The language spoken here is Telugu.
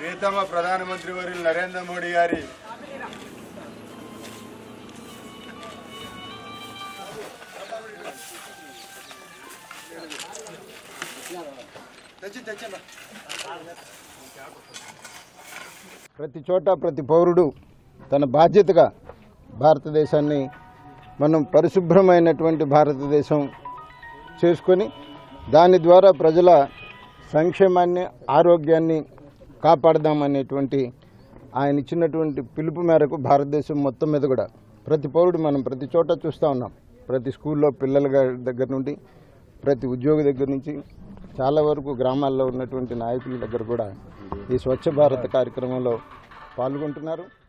ప్రియతమ ప్రధానమంత్రి వర్యులు నరేంద్ర మోడీ గారి ప్రతి చోట ప్రతి పౌరుడు తన బాధ్యతగా భారతదేశాన్ని మనం పరిశుభ్రమైనటువంటి భారతదేశం చేసుకొని దాని ద్వారా ప్రజల సంక్షేమాన్ని ఆరోగ్యాన్ని కాపాడదామనేటువంటి ఆయన ఇచ్చినటువంటి పిలుపు మేరకు భారతదేశం మొత్తం మీద కూడా ప్రతి పౌరుడు మనం ప్రతి చోట చూస్తూ ఉన్నాం. ప్రతి స్కూల్లో పిల్లల దగ్గర నుండి ప్రతి ఉద్యోగి దగ్గర నుంచి చాలా వరకు గ్రామాల్లో ఉన్నటువంటి నాయకుల దగ్గర కూడా ఈ స్వచ్ఛ భారత్ కార్యక్రమంలో పాల్గొంటున్నారు.